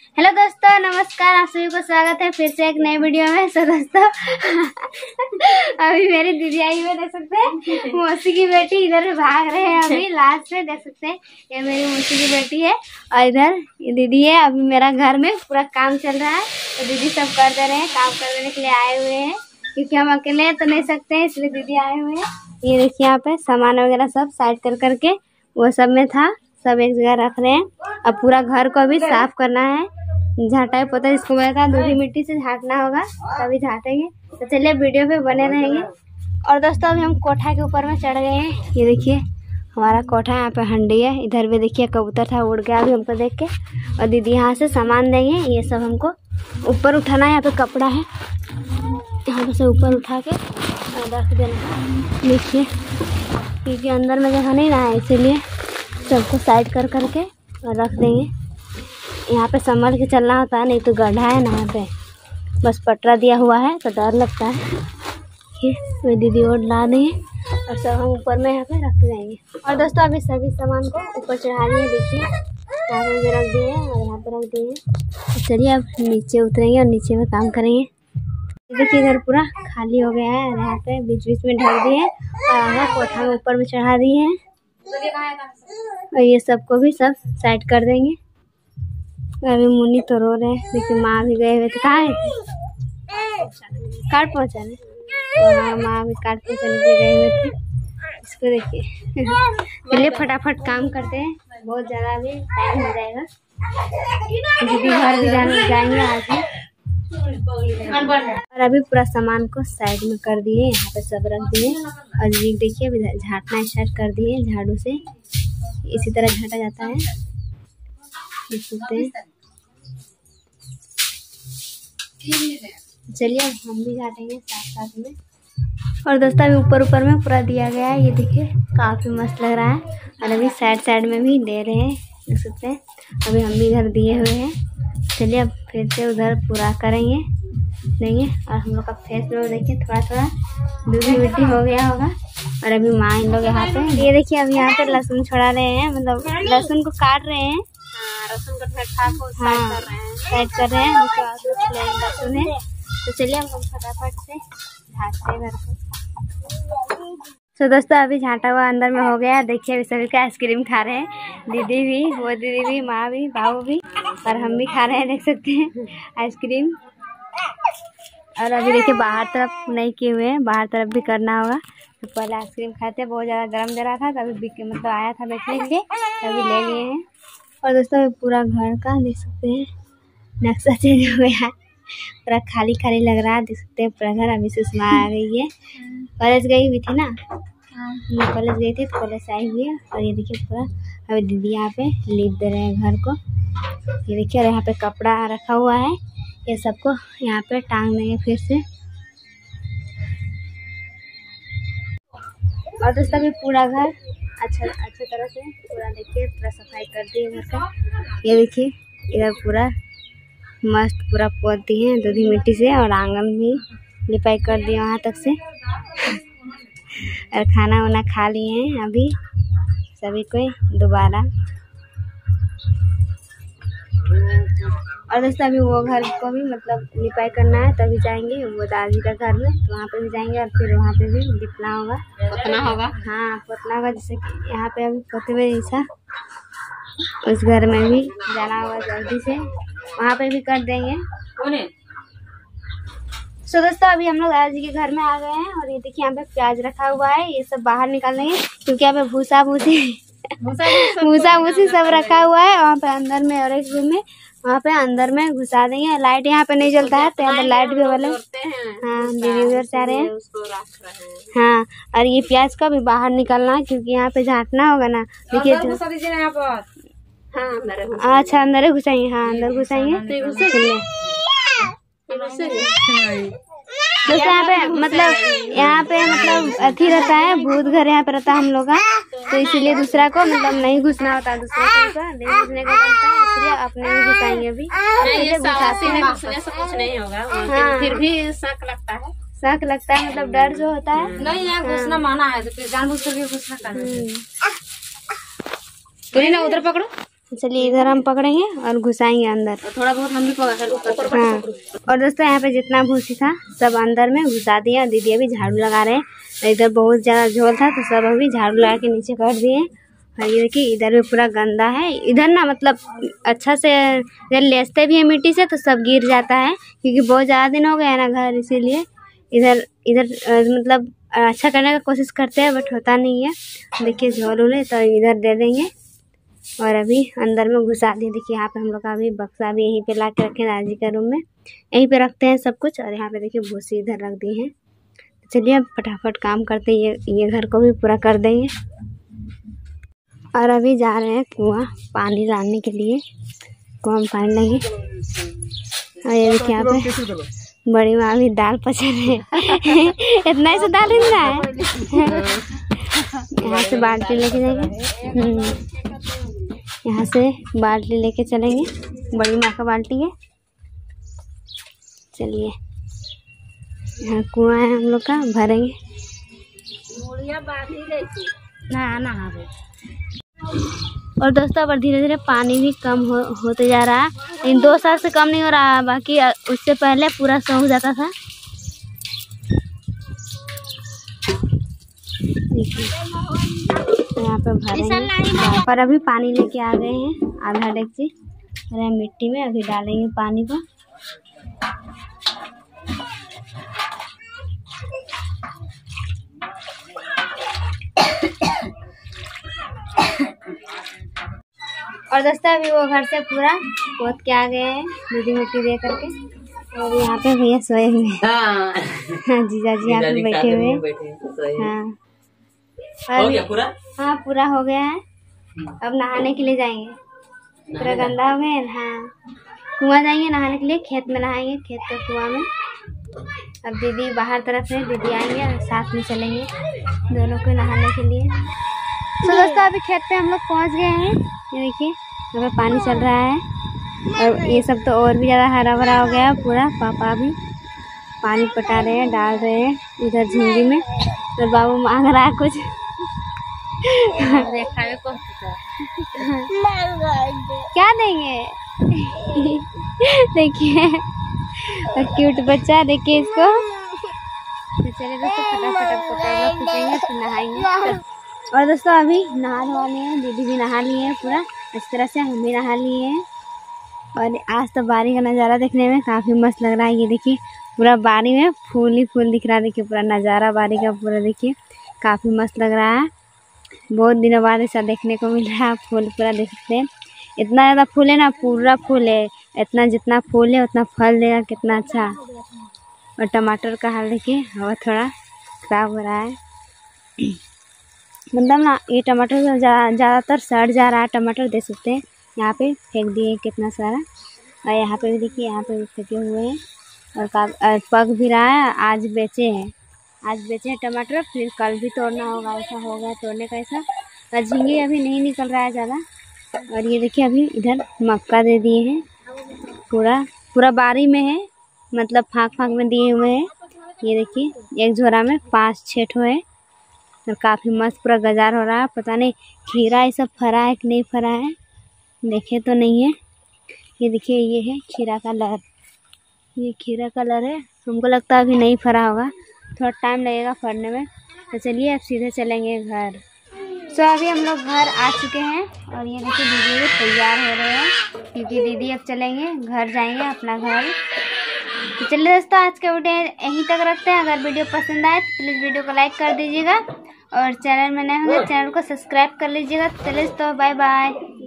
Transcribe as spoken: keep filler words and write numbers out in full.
Hello दोस्तों, नमस्कार। आप सभी को स्वागत है फिर से एक नए वीडियो में। सो दोस्तों अभी मेरी दीदी आई हुई, देख सकते हैं। मौसी की बेटी इधर भाग रहे हैं अभी लास्ट में, देख सकते हैं। ये मेरी मौसी की बेटी है और इधर ये दीदी है। अभी मेरा घर में पूरा काम चल रहा है तो दीदी सब कर दे रहे हैं, काम करने के लिए आए हुए हैं क्योंकि हम अकेले तो नहीं सकते हैं, इसलिए दीदी आए हुए हैं। ये देखिए यहाँ पे सामान वगैरह सब साइड कर करके वो सब में था, सब एक जगह रख रहे हैं। अब पूरा घर को भी साफ करना है, झाटा पोता इसको मैं दूधी मिट्टी से झाटना होगा, तभी झाटेंगे। तो चलिए वीडियो पे बने रहेंगे। और दोस्तों अभी हम कोठा के ऊपर में चढ़ गए हैं। ये देखिए हमारा कोठा, यहाँ पे हंडी है। इधर भी देखिए कबूतर था, उड़ गया अभी हमको देख के। और दीदी यहाँ से सामान देंगे, ये सब हमको ऊपर उठाना है। यहाँ पे कपड़ा है, यहाँ पे से ऊपर उठा के रख देना देखिए, क्योंकि अंदर में जगह नहीं रहा है, इसीलिए सबको साइड कर करके और रख देंगे। यहाँ पे संभल के चलना होता है, नहीं तो गड्ढा है ना यहाँ पे, बस पटरा दिया हुआ है तो डर लगता है। ये वे दीदी और ला देंगे और सब हम ऊपर में यहाँ पे रख देंगे। और दोस्तों अभी सभी सामान को ऊपर चढ़ा दिए, देखिए यहाँ पे भी रख दिए और यहाँ पे रख दिए। तो चलिए अब नीचे उतरेंगे और नीचे में काम करेंगे। देखिए इधर पूरा खाली हो गया है, यहाँ पे बीच बीच में ढक दिए और आगे कोठा में ऊपर में चढ़ा दिए हैं। और ये सबको भी सब साइड कर देंगे। अभी मुन्नी तो रो रहे हैं, देखिए माँ भी गए हुए थे। कहाँ है? कार्ड पहुँचाने। तो माँ भी कार्ड पहुँचाने के लिए गए हुए थे। इसको देखिए चलिए फटाफट काम करते हैं, बहुत ज़्यादा अभी टाइम हो जाएगा। दीदी घर भी जाने जाएंगे आज ही। और अभी पूरा सामान को साइड में कर दिए, यहाँ पे सब रख दिए। और ये देखिए अभी झाड़ना स्टार्ट कर दिए झाड़ू से, इसी तरह झाटा जाता है, देख सकते हैं। चलिए हम भी झाटेंगे साथ साथ में। और दोस्तों अभी ऊपर ऊपर में पूरा दिया गया है, ये देखिए काफ़ी मस्त लग रहा है। और अभी साइड साइड में भी दे रहे हैं, देख सकते हैं। अभी हम भी इधर दिए हुए हैं। चलिए अब फिर से उधर पूरा करेंगे देंगे। और हम लोग का फेस में देखिए थोड़ा थोड़ा दूधी मिट्टी हो गया होगा। और अभी माँ इन लोग यहाँ पे, ये देखिए अभी यहाँ पे लहसुन छोड़ा रहे हैं, मतलब लहसुन को काट रहे हैं। लहसुन को साइड कर रहे हैं, साइड कर रहे हैं लहसुन है। तो चलिए हम फटाफट से झाँकते हैं घर को। तो दोस्तों अभी झाँटा हुआ अंदर में हो गया। देखिए अभी सभी का आइसक्रीम खा रहे हैं, दीदी भी, वो दीदी भी, माँ भी, बाबू भी, और हम भी खा रहे हैं, देख सकते हैं आइसक्रीम। और अभी देखिए बाहर तरफ नहीं किए हुए हैं, बाहर तरफ भी करना होगा। तो पहले आइसक्रीम खाते, बहुत ज़्यादा गर्म दे रहा था, तभी बिक मतलब आया था बेचने के लिए, तभी ले लिए हैं। और दोस्तों पूरा घर का देख सकते हैं नक्शा चेंज हो गया है, पूरा खाली खाली लग रहा है, देख सकते हैं पूरा घर। अभी सुषमा आ गई है, कॉलेज गई हुई थी ना, मैं कॉलेज गई थी तो कॉलेज से आई हुई है। और ये देखिए पूरा अभी दीदी यहाँ पे लीप दे रहे हैं घर को, ये देखिए। और यहाँ पे कपड़ा रखा हुआ है, ये सबको यहाँ पे टांग देंगे फिर से। और दोस्तों अभी पूरा घर अच्छा अच्छी तरह से पूरा देखिए पूरा सफाई कर दिए घर का। ये देखिए इधर पूरा मस्त पूरा पोत दिए दूधी मिट्टी से, और आंगन भी लिपाई कर दिए वहाँ तक से। और खाना वाना खा लिए हैं अभी सभी को दोबारा। और दोस्तों अभी वो घर को भी मतलब लिपाई करना है, तभी जाएंगे वो दादी का घर में, तो वहाँ पे भी जाएंगे। और फिर वहाँ पे भी लिपना होगा, पोतना होगा। हाँ पोतना होगा, जैसे कि यहाँ पे अभी पोते हुए जैसा उस घर में भी जाना होगा जल्दी से, वहाँ पे भी कर देंगे। सो दोस्तों अभी हम लोग दादाजी के घर में आ गए हैं। और ये देखिए यहाँ पे प्याज रखा हुआ है, ये सब बाहर निकालेंगे क्योंकि यहाँ पे भूसा भूसी भूसा भूसी सब रखा हुआ है वहाँ पे अंदर में। और एक रूम में वहाँ पे अंदर में घुसा देंगे। लाइट यहाँ पे नहीं जलता है, तो यहाँ पे लाइट भी वाले। हाँ दीदी उधर से आ रहे हैं। हाँ और ये प्याज का भी बाहर निकालना है क्योंकि यहाँ पे झाँटना होगा ना, देखिए। अच्छा अंदर घुसाएंगे, हाँ अंदर घुसाएंगे। दोस्तों यहाँ पे मतलब यहाँ पे मतलब अथी रहता है, भूत घर यहाँ पे रहता है हम लोग का, तो इसीलिए दूसरा को मतलब नहीं घुसना होता, दूसरा को नहीं घुसने का बनता है, इसलिए अपने में घुसाएंगे। अभी घुसने से कुछ नहीं होगा। हाँ फिर भी शक लगता है, शक लगता है, मतलब डर जो होता है। नहीं यहाँ घुसना माना है, तो फिर जानबूझ करके घुसना करना। तो ना उधर पकड़ो, चलिए इधर हम पकड़ेंगे और घुसाएंगे अंदर। थोड़ा बहुत हम भी पकड़। हाँ और दोस्तों यहाँ पे जितना भूसी था सब अंदर में घुसा दिया। दीदी अभी झाड़ू लगा रहे हैं। इधर बहुत ज़्यादा झोल था तो सब अभी झाड़ू लगा के नीचे कर दिए। और ये देखिए इधर भी पूरा गंदा है। इधर ना मतलब अच्छा से इधर लेसते भी है मिट्टी से तो सब गिर जाता है क्योंकि बहुत ज़्यादा दिन हो गया है ना घर, इसीलिए इधर इधर मतलब अच्छा करने का कोशिश करते हैं बट होता नहीं है। देखिए झोल उले तो इधर दे देंगे और अभी अंदर में घुसा दिए। देखिए यहाँ पे हम लोग का अभी बक्सा भी यहीं पे ला के रखे दादी के रूम में, यहीं पे रखते हैं सब कुछ। और यहाँ पे देखिए भूसी इधर रख दी है। चलिए अब फटाफट काम करते हैं, ये ये घर को भी पूरा कर देंगे। और अभी जा रहे हैं कुआं पानी डालने के लिए। कुआं में पानी लेंगे। और ये देखिए यहाँ पे बड़ी माँ भी दाल पसंद है इतना ही से दाल ही रहा है। यहाँ से बाल्टी लेके जाएंगे, यहाँ से बाल्टी लेके चलेंगे। बड़ी माँ का बाल्टी है। चलिए यहाँ कुआं है हम लोग का, भरेंगे ना ना। और दोस्तों अब धीरे धीरे पानी भी कम हो होते जा रहा है, लेकिन दो साल से कम नहीं हो रहा है। बाकी उससे पहले पूरा सूख जाता था। यहाँ पे भरेंगे और अभी पानी लेके आ गए हैं आधा डेक्ची। अरे मिट्टी में अभी डालेंगे पानी को। और दोस्तों अभी वो घर से पूरा पोत के आ गए हैं दूधी मिट्टी दे करके। और यहाँ पे भैया सोए हुए हैं। हाँ जीजा जी यहाँ पे बैठे हुए। हाँ हो गया पूरा? हाँ पूरा हो गया है। अब नहाने के लिए जाएंगे, पूरा गंदा हो गया। हाँ कुआं जाएंगे नहाने के लिए, खेत में नहाएंगे, खेत के कुआं में। अब दीदी बाहर तरफ है, दीदी आएंगे और साथ में चलेंगे दोनों को नहाने के लिए। तो दोस्तों अभी खेत पे हम लोग पहुँच गए हैं। ये देखिए यहाँ पे पानी चल रहा है और ये सब तो और भी ज़्यादा हरा भरा हो गया पूरा। पापा भी पानी पटा रहे हैं, डाल रहे हैं इधर झींगी में। तो बाबू मांग रहा है कुछ क्या देंगे देखिए क्यूट बच्चा, देखिए इसको। तो चलिए दोस्तों फटाफट कपड़ा खींचेंगे फिर नहाएंगे। और दोस्तों अभी नहा धोवा लिए हैं, दीदी भी नहा लिए हैं पूरा इस तरह से, हम भी नहा लिए हैं। और आज तो बारी का नज़ारा देखने में काफ़ी मस्त लग रहा है। ये देखिए पूरा बारी में फूल ही फूल दिख रहा है। देखिए पूरा नज़ारा बारी का पूरा देखिए काफ़ी मस्त लग रहा है। बहुत दिनों बाद ऐसा देखने को मिल रहा है। फूल पूरा देख सकते हैं, इतना ज़्यादा फूल है ना, पूरा फूल है। इतना जितना फूल है उतना फल देगा, कितना अच्छा। और टमाटर का हाल देखिए, हवा थोड़ा ख़राब हो रहा है। मतलब ना ये टमाटर ज़्यादातर सड़ जा रहा है, टमाटर देख सकते हैं। यहाँ पे फेंक दिए कितना सारा। और यहाँ पे भी देखिए, यहाँ पे भी फेंके हुए हैं और का पक भी रहा है। आज बेचे हैं, आज बेचे हैं टमाटर, फिर कल भी तोड़ना होगा। ऐसा हो गया तोड़ने का ऐसा। और झींगे अभी नहीं निकल रहा है ज़्यादा। और ये देखिए अभी इधर मक्का दे दिए हैं, पूरा पूरा बारी में है, मतलब फाँक फाँक में दिए हुए हैं। ये देखिए एक झोरा में पाँच छः ठो है और काफ़ी मस्त पूरा गजार हो रहा है। पता नहीं खीरा ये सब फरा है कि नहीं फरा है, देखे तो नहीं है। ये देखिए ये है खीरा का लहर, ये खीरा कलर है। हमको लगता है अभी नहीं फरा होगा, थोड़ा टाइम लगेगा फरने में। तो चलिए अब सीधे चलेंगे घर। सो अभी हम लोग घर आ चुके हैं और ये देखिए दीदी भी तैयार हो रहे हैं क्योंकि दीदी अब चलेंगे घर, जाएंगे अपना घर। तो चलिए दोस्तों आज का वीडियो यहीं तक रखते हैं। अगर वीडियो पसंद आए तो प्लीज़ वीडियो को लाइक कर दीजिएगा और चैनल में नए होंगे चैनल को सब्सक्राइब कर लीजिएगा। चलिए दोस्तों बाय बाय।